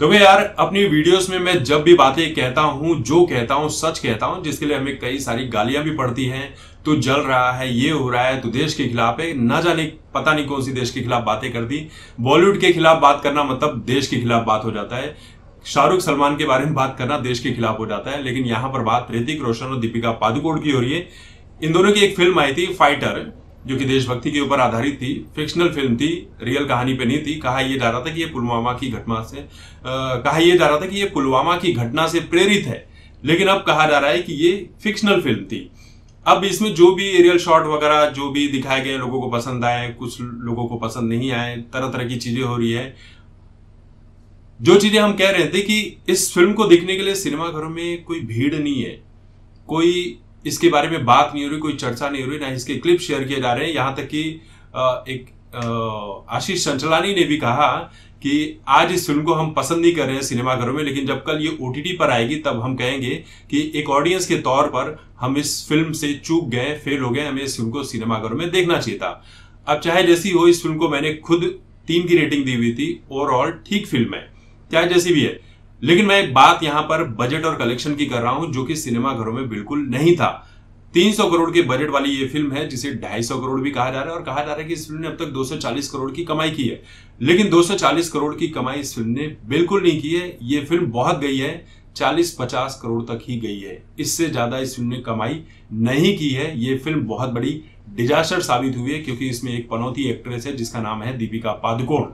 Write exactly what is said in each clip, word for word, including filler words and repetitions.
तो मैं यार अपनी वीडियोस में मैं जब भी बातें कहता हूं, जो कहता हूं सच कहता हूं, जिसके लिए हमें कई सारी गालियां भी पड़ती हैं। तो जल रहा है, ये हो रहा है, तो देश के खिलाफ है, ना जाने पता नहीं कौन सी देश के खिलाफ बातें कर दी। बॉलीवुड के खिलाफ बात करना मतलब देश के खिलाफ बात हो जाता है। शाहरुख सलमान के बारे में बात करना देश के खिलाफ हो जाता है। लेकिन यहां पर बात ऋतिक रोशन और दीपिका पादुकोण की हो रही है। इन दोनों की एक फिल्म आई थी फाइटर, जो कि देशभक्ति के ऊपर आधारित थी। फिक्शनल फिल्म थी, रियल कहानी पे नहीं थी। कहा यह जा रहा था कि ये पुलवामा की घटना से आ, कहा यह जा रहा था कि ये पुलवामा की घटना से प्रेरित है, लेकिन अब कहा जा रहा है कि ये फिक्शनल फिल्म थी। अब इसमें जो भी एरियल शॉट वगैरह जो भी दिखाए गए लोगों को पसंद आए, कुछ लोगों को पसंद नहीं आए, तरह तरह की चीजें हो रही है। जो चीजें हम कह रहे थे कि इस फिल्म को देखने के लिए सिनेमाघरों में कोई भीड़ नहीं है, कोई इसके बारे में बात नहीं हो रही, कोई चर्चा नहीं हो रही, ना इसके क्लिप शेयर किए जा रहे हैं। यहां तक कि एक आशीष चंचलानी ने भी कहा कि आज इस फिल्म को हम पसंद नहीं कर रहे हैं सिनेमाघरों में, लेकिन जब कल ये ओटीटी पर आएगी तब हम कहेंगे कि एक ऑडियंस के तौर पर हम इस फिल्म से चूक गए, फेल हो गए, हमें इस फिल्म को सिनेमाघरों में देखना चाहिए था। अब चाहे जैसी हो, इस फिल्म को मैंने खुद तीन की रेटिंग दी हुई थी। ओवरऑल ठीक फिल्म है, चाहे जैसी भी है। लेकिन मैं एक बात यहां पर बजट और कलेक्शन की कर रहा हूं, जो कि सिनेमाघरों में बिल्कुल नहीं था। तीन सौ करोड़ के बजट वाली ये फिल्म है, जिसे ढाई सौ करोड़ भी कहा जा रहा है, और कहा जा रहा है कि इस फिल्म ने अब तक दो सौ चालीस करोड़ की कमाई की है। लेकिन दो सौ चालीस करोड़ की कमाई इस फिल्म ने बिल्कुल नहीं की है। ये फिल्म बहुत गई है, चालीस पचास करोड़ तक ही गई है। इससे ज्यादा इस फिल्म ने कमाई नहीं की है। ये फिल्म बहुत बड़ी डिजास्टर साबित हुई है, क्योंकि इसमें एक पनौती एक्ट्रेस है जिसका नाम है दीपिका पादुकोण।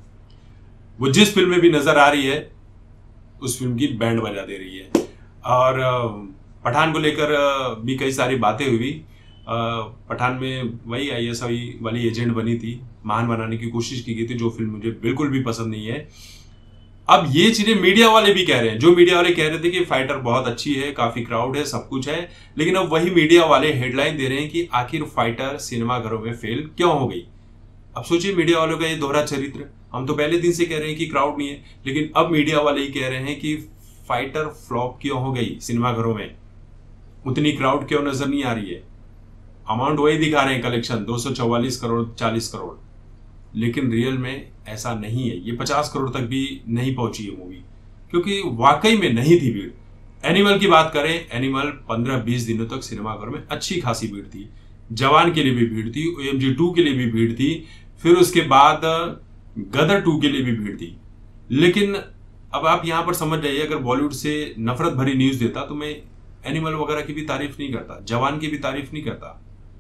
वो जिस फिल्म में भी नजर आ रही है उस फिल्म की बैंड बजा दे रही है। और पठान को लेकर भी कई सारी बातें हुई। पठान में वही आई एस आई वाली एजेंट बनी थी, महान बनाने की कोशिश की गई थी, जो फिल्म मुझे बिल्कुल भी पसंद नहीं है। अब ये चीजें मीडिया वाले भी कह रहे हैं। जो मीडिया वाले कह रहे थे कि फाइटर बहुत अच्छी है, काफी क्राउड है, सब कुछ है, लेकिन अब वही मीडिया वाले हेडलाइन दे रहे हैं कि आखिर फाइटर सिनेमाघरों में फेल क्यों हो गई। अब सोचिए, मीडिया वालों का ये दोहरा चरित्र। हम तो पहले दिन से कह रहे हैं कि क्राउड नहीं है, लेकिन अब मीडिया वाले ही कह रहे हैं कि फाइटर फ्लॉप क्यों हो गई सिनेमाघरों में, उतनी क्राउड क्यों नजर नहीं आ रही है। अमाउंट वही दिखा रहे हैं, कलेक्शन दो सौ चौवालीस करोड़, चालीस करोड़, लेकिन रियल में ऐसा नहीं है। ये पचास करोड़ तक भी नहीं पहुंची है मूवी, क्योंकि वाकई में नहीं थी भीड़। एनिमल की बात करें, एनिमल पंद्रह बीस दिनों तक सिनेमाघरों में अच्छी खासी भीड़ थी। जवान के लिए भी भीड़ थी, ओ एम जी टू के लिए भी भीड़ थी, फिर उसके बाद गदर टू के लिए भी भीड़ थी। लेकिन अब आप यहां पर समझ जाइए, अगर बॉलीवुड से नफरत भरी न्यूज देता तो मैं एनिमल वगैरह की भी तारीफ नहीं करता, जवान की भी तारीफ नहीं करता,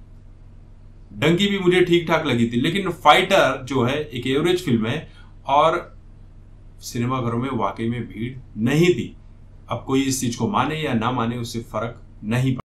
डंकी भी मुझे ठीक ठाक लगी थी। लेकिन फाइटर जो है एक एवरेज फिल्म है, और सिनेमाघरों में वाकई में भीड़ नहीं थी। अब कोई इस चीज को माने या ना माने, उससे फर्क नहीं पड़ता।